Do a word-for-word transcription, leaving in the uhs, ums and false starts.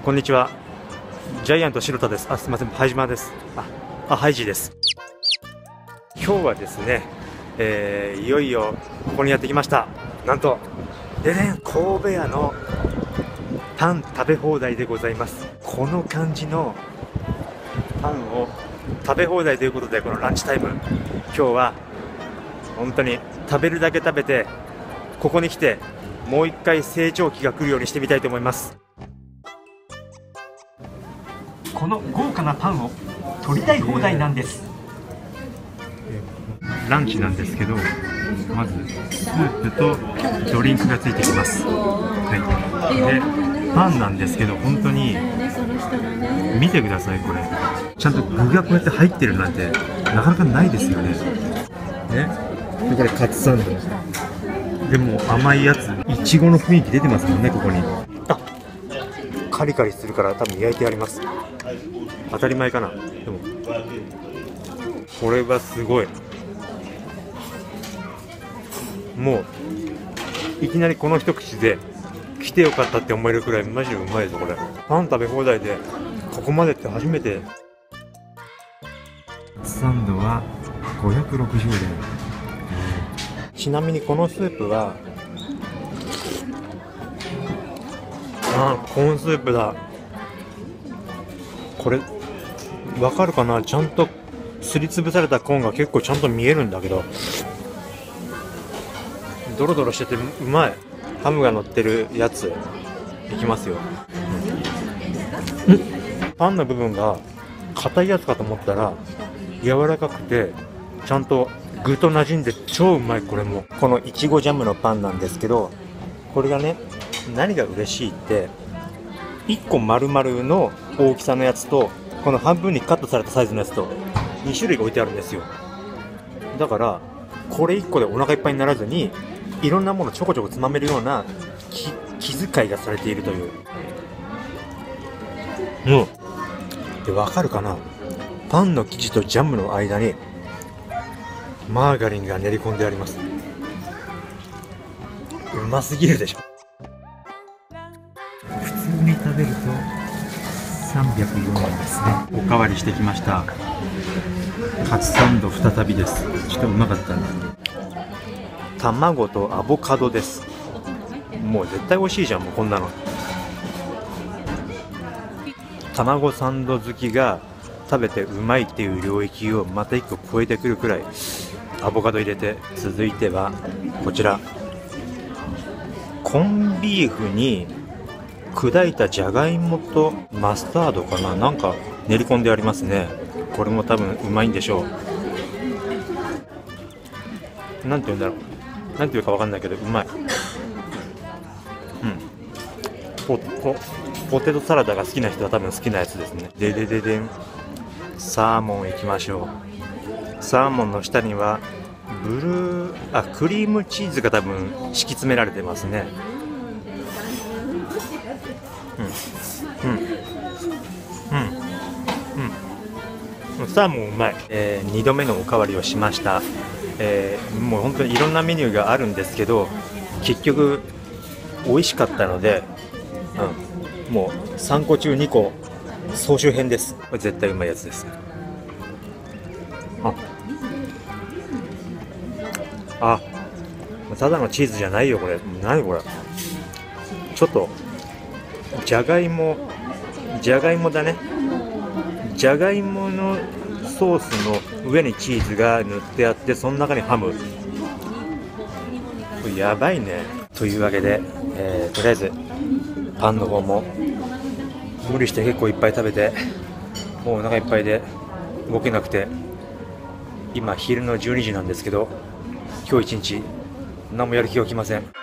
こんにちは。ジャイアント白田です。あ、すみません、ハイジマです。あ、あハイジです。今日はですね、えー、いよいよここにやってきました。なんと、でねん、神戸屋のパン食べ放題でございます。この感じのパンを食べ放題ということで、このランチタイム、今日は本当に食べるだけ食べて、ここに来てもう一回成長期が来るようにしてみたいと思います。この豪華なパンを取りたい放題なんです。ランチなんですけど、まずスープとドリンクがついてきます。はい、でパンなんですけど、本当に見てください。これちゃんと具がこうやって入ってるなんてなかなかないですよね。ね、でこれカツサンドでも甘いやつ、いちごの雰囲気出てますもんね。ここにあカリカリするから多分焼いてあります。当たり前かな。でもこれはすごい。もういきなりこの一口で来てよかったって思えるくらいマジでうまいです。これパン食べ放題でここまでって初めて。サンドはごひゃくろくじゅうえん。ちなみにこのスープはあコーンスープだ。これわかるかな。ちゃんとすりつぶされたコーンが結構ちゃんと見えるんだけど、ドロドロしててうまい。ハムが乗ってるやついきますよ。パンの部分が硬いやつかと思ったら柔らかくてちゃんと具と馴染んで超うまい。これもこのいちごジャムのパンなんですけど、これがね、何が嬉しいっていっこ丸々の大きさのやつと、この半分にカットされたサイズのやつとに種類が置いてあるんですよ。だからこれいっこでお腹いっぱいにならずにいろんなものちょこちょこつまめるような気遣いがされているという。うんでわかるかな。パンの生地とジャムの間にマーガリンが練り込んであります。うますぎるでしょ。普通に食べるとさんびゃくよんえんですね。おかわりしてきました。カツサンド再びです。ちょっとうまかったんだ。卵とアボカドです。もう絶対美味しいじゃん、もうこんなの。卵サンド好きが食べてうまいっていう領域をまたいっこ超えてくるくらいアボカド入れて。続いてはこちら、コンビーフに砕いたじゃがいもとマスタードかな、なんか練り込んでありますね。これも多分うまいんでしょう。なんて言うんだろう、なんて言うかわかんないけどうまい。うんポポポテトサラダが好きな人は多分好きなやつですね。ででででん、サーモンいきましょう。サーモンの下にはブルーあクリームチーズが多分敷き詰められてますね。うんうんうんうん、サーモンうまい。えー、にどめのおかわりをしました。えー、もう本当にいろんなメニューがあるんですけど、結局美味しかったので、うん、もうさんこ中にこ総集編です。これ絶対うまいやつです。ああただのチーズじゃないよこれ。何これ。ちょっとじゃがいもじゃがいもだね。じゃがいものソースの上にチーズが塗ってあって、その中にハム。これやばいね。というわけで、えー、とりあえずパンの方も無理して結構いっぱい食べて、もうお腹いっぱいで動けなくて、今昼のじゅうにじなんですけど、今日一日何もやる気が起きません。